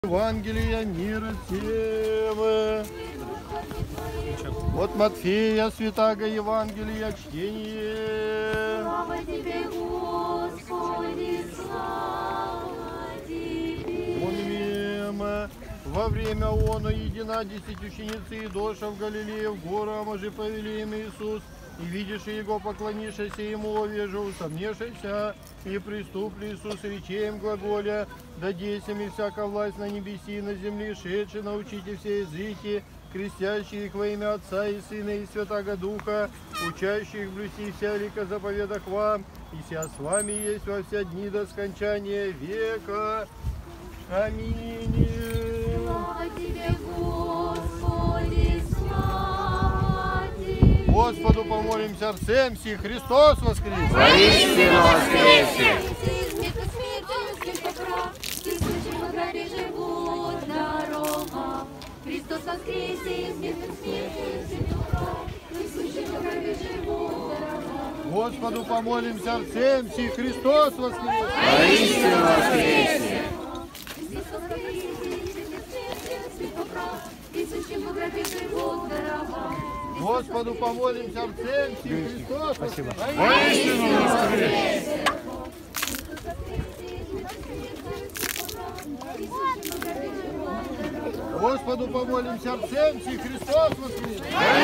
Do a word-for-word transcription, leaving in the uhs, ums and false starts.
Евангелия мира всем. От Матфея, святаго Евангелия, чтение. Слава Тебе, Господи, слава Тебе. Монвем. Во время оно едина десять учениц и доша в Галилее, в гору, а може повели им Иисус. И видишь его, поклонишься ему, вежу, усомнешься, и приступли Иисус речем глаголя, дадесем и всяка власть на небеси и на земле, шедши научите все языки, крестящие их во имя Отца и Сына и Святаго Духа, учащих блюсти вся лика заповедах вам, и ся с вами есть во все дни до скончания века. Аминь. Слава Тебе, Господи, слава Тебе. Господу помолимся, сердцем си, Христос воскрес! Воистину воскресе! Христос воскресе, из мертвых смерти, святых прав, присущих в гробе живут дорога. Господу помолимся, сердцем си, Христос воскрес! Воистину воскресе! Христос воскресе, из мертвых смерти, святых прав, присущих в гробе живут дорога. Господу помолимся, сердцем си, Христос воскрес! Воистину воскресе! Господу помолимся, сердцем си, Христос воскрес!